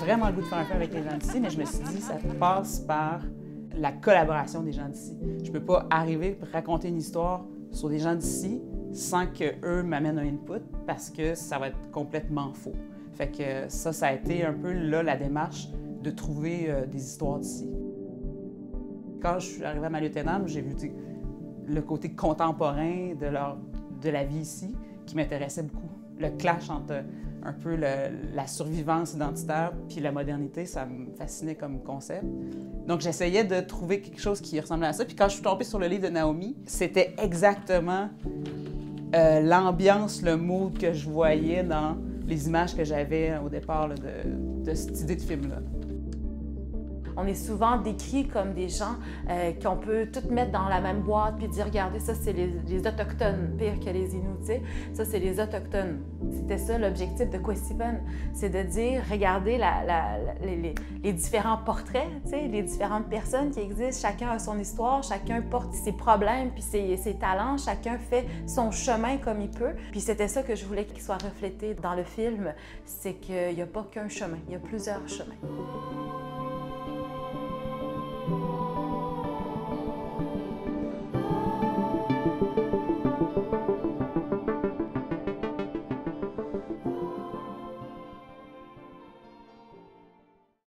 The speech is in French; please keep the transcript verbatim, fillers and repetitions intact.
vraiment le goût de faire un film avec les gens d'ici, mais je me suis dit, ça passe par la collaboration des gens d'ici. Je peux pas arriver et raconter une histoire sur des gens d'ici sans qu'eux m'amènent un input, parce que ça va être complètement faux. Fait que ça, ça a été un peu là la démarche de trouver euh, des histoires d'ici. Quand je suis arrivée à Maliotenam, j'ai vu le côté contemporain de, leur, de la vie ici qui m'intéressait beaucoup. Le clash entre un peu le, la survivance identitaire puis la modernité, ça me fascinait comme concept. Donc j'essayais de trouver quelque chose qui ressemblait à ça. Puis quand je suis tombée sur le livre de Naomi, c'était exactement euh, l'ambiance, le mood que je voyais dans les images que j'avais au départ là, de, de cette idée de film-là. On est souvent décrits comme des gens euh, qu'on peut tout mettre dans la même boîte puis dire, regardez, ça c'est les, les Autochtones, pire que les Inuits, tu sais. Ça c'est les Autochtones. C'était ça l'objectif de Questiven, c'est de dire, regardez la, la, la, les, les différents portraits, tu sais, les différentes personnes qui existent, chacun a son histoire, chacun porte ses problèmes puis ses, ses talents, chacun fait son chemin comme il peut. Puis c'était ça que je voulais qu'il soit reflété dans le film, c'est qu'il n'y a pas qu'un chemin, il y a plusieurs chemins. Thank you.